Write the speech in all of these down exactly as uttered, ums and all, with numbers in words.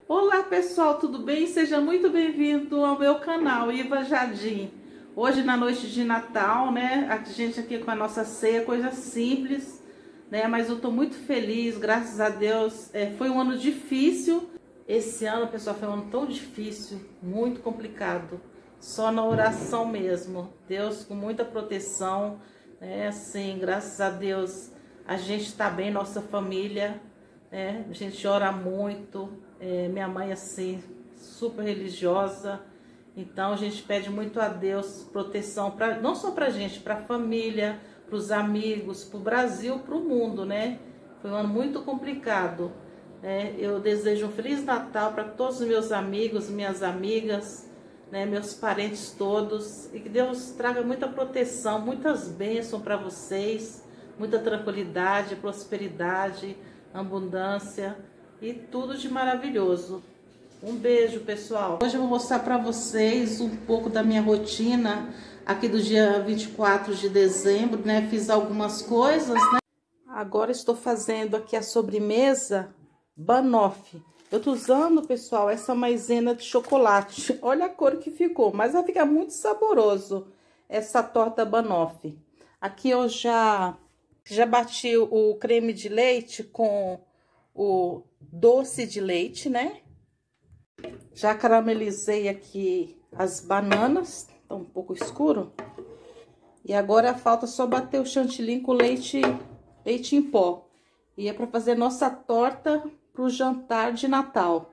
Olá pessoal, tudo bem? Seja muito bem-vindo ao meu canal Iva Jardim. Hoje na noite de Natal, né? A gente aqui com a nossa ceia, coisa simples, né? Mas eu tô muito feliz, graças a Deus. É, foi um ano difícil. Esse ano, pessoal, foi um ano tão difícil, muito complicado. Só na oração mesmo. Deus com muita proteção, né? Assim, graças a Deus, a gente tá bem, nossa família. É, a gente ora muito, é, minha mãe assim, super religiosa, então a gente pede muito a Deus proteção, pra, não só pra gente, pra família, pros amigos, pro Brasil, pro mundo, né? Foi um ano muito complicado, né? Eu desejo um Feliz Natal para todos os meus amigos, minhas amigas, né? Meus parentes todos, e que Deus traga muita proteção, muitas bênçãos para vocês, muita tranquilidade, prosperidade, abundância e tudo de maravilhoso. Um beijo, pessoal. Hoje eu vou mostrar para vocês um pouco da minha rotina aqui do dia vinte e quatro de dezembro, né? Fiz algumas coisas, né? Agora estou fazendo aqui a sobremesa banoffee. Eu tô usando, pessoal, essa maisena de chocolate. Olha a cor que ficou, mas vai ficar muito saboroso essa torta banoffee. Aqui eu já Já bati o creme de leite com o doce de leite, né? Já caramelizei aqui as bananas, tá um pouco escuro. E agora falta só bater o chantilly com leite, leite em pó. E é para fazer nossa torta pro jantar de Natal.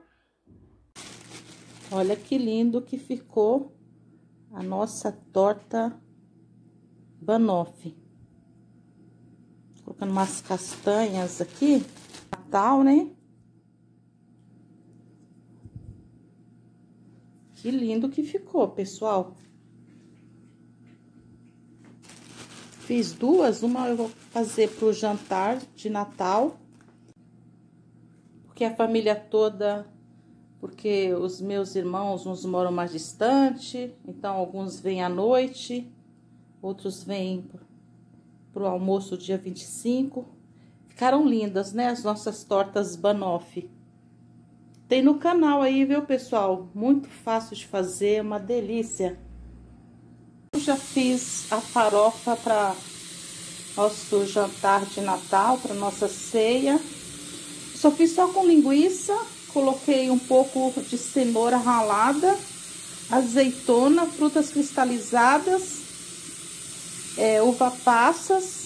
Olha que lindo que ficou a nossa torta banoffee. Colocando umas castanhas aqui, Natal, né? Que lindo que ficou, pessoal. Fiz duas, uma eu vou fazer pro jantar de Natal, porque a família toda, porque os meus irmãos, uns moram mais distante, então alguns vêm à noite, outros vêm pro almoço dia vinte e cinco. Ficaram lindas, né? As nossas tortas banoffee. Tem no canal aí, viu, pessoal? Muito fácil de fazer, uma delícia. Eu já fiz a farofa para nosso jantar de Natal, para nossa ceia. Só fiz só com linguiça, coloquei um pouco de cenoura ralada, azeitona, frutas cristalizadas, é, uva passas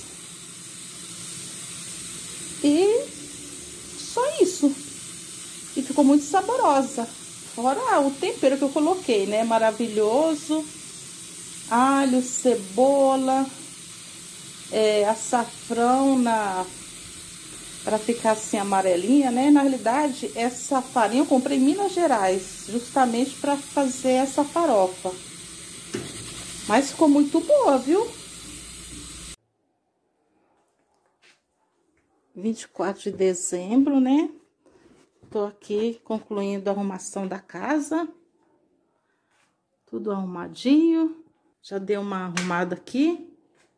e só isso. E ficou muito saborosa. Fora o tempero que eu coloquei, né? Maravilhoso. Alho, cebola, é, açafrão na para ficar assim amarelinha, né? Na realidade, essa farinha eu comprei em Minas Gerais, justamente para fazer essa farofa. Mas ficou muito boa, viu? vinte e quatro de dezembro, né? Tô aqui concluindo a arrumação da casa. Tudo arrumadinho. Já dei uma arrumada aqui.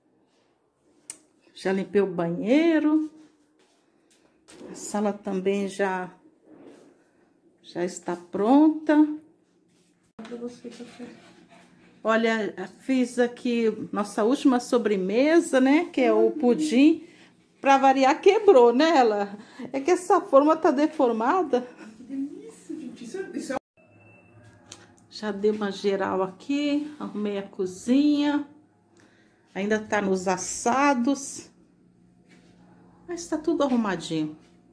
Já limpei o banheiro. A sala também já, já está pronta. Olha, fiz aqui nossa última sobremesa, né? Que é o pudim. Pra variar, quebrou, né, ela? É que essa forma tá deformada. Que delícia, gente. Isso é, isso é... Já dei uma geral aqui, arrumei a cozinha. Ainda tá nos assados. Mas tá tudo arrumadinho.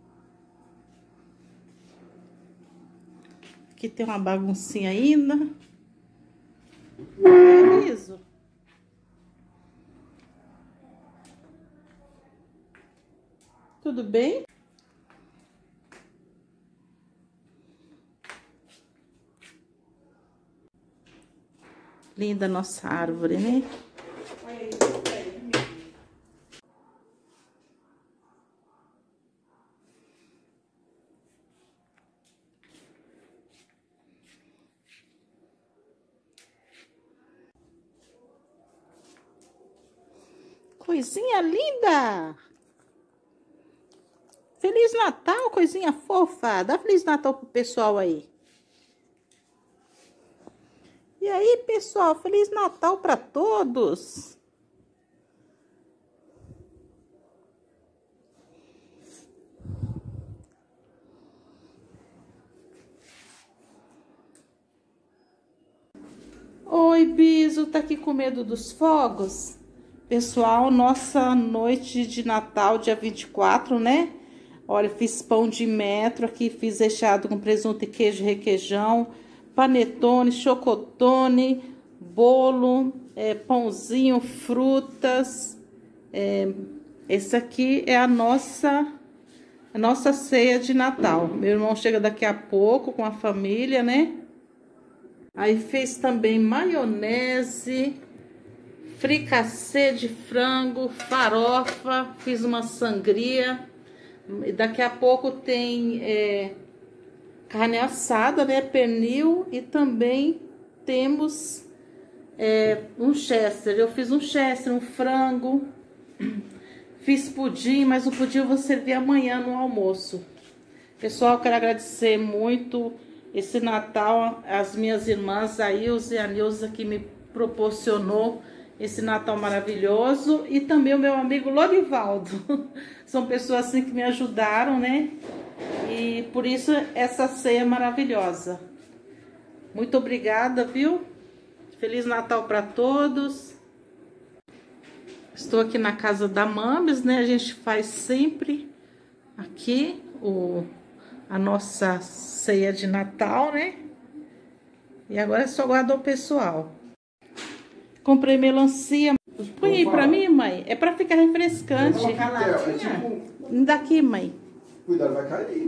Aqui tem uma baguncinha ainda. É liso. Tudo bem? Linda nossa árvore, né? Coisinha linda! Feliz Natal! coisinha fofa. Dá Feliz Natal pro pessoal aí. E aí, pessoal, Feliz Natal para todos. Oi, Biso, tá aqui com medo dos fogos? Pessoal, nossa noite de Natal, dia vinte e quatro, né? Olha, fiz pão de metro aqui, fiz recheado com presunto e queijo requeijão, panetone, chocotone, bolo, é, pãozinho, frutas. É, esse aqui é a nossa, a nossa ceia de Natal. Meu irmão chega daqui a pouco com a família, né? Aí fez também maionese, fricassê de frango, farofa, fiz uma sangria. Daqui a pouco tem é, carne assada, né, pernil, e também temos é, um chester. Eu fiz um chester, um frango, fiz pudim, mas o pudim eu vou servir amanhã no almoço. Pessoal, quero agradecer muito esse Natal, as minhas irmãs, a Ilza e a Nilza, que me proporcionou esse Natal maravilhoso, e também o meu amigo Lorivaldo. São pessoas assim que me ajudaram, né? E por isso essa ceia maravilhosa. Muito obrigada, viu? Feliz Natal para todos. Estou aqui na casa da Mames, né? A gente faz sempre aqui o, a nossa ceia de Natal, né? E agora é só aguardar o pessoal. Comprei melancia. Põe aí pra mim, mãe. É pra ficar refrescante. É tipo... Daqui, mãe. Cuidado, vai cair.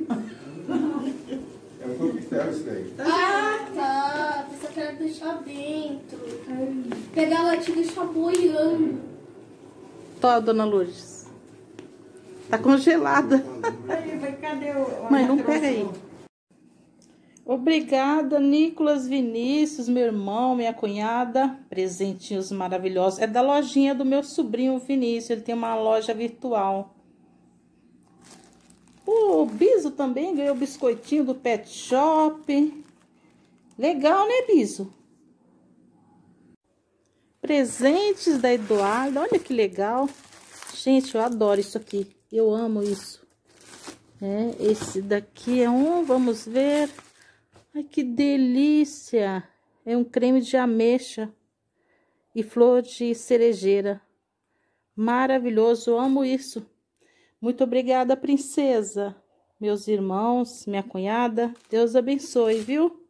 É um coquetel isso daí. Ah, tá. Você quer deixar dentro. Pegar a latinha e deixar boiando. Tó, dona Lourdes. Tá congelada. Cadê o... Mãe, não pega aí. Obrigada, Nicolas Vinícius, meu irmão, minha cunhada. Presentinhos maravilhosos. É da lojinha do meu sobrinho Vinícius. Ele tem uma loja virtual. O Biso também ganhou o biscoitinho do Pet Shop. Legal, né, Biso? Presentes da Eduarda. Olha que legal. Gente, eu adoro isso aqui. Eu amo isso. É, esse daqui é um, vamos ver... Ai, que delícia! É um creme de ameixa e flor de cerejeira. Maravilhoso, eu amo isso. Muito obrigada, princesa. Meus irmãos, minha cunhada, Deus abençoe, viu?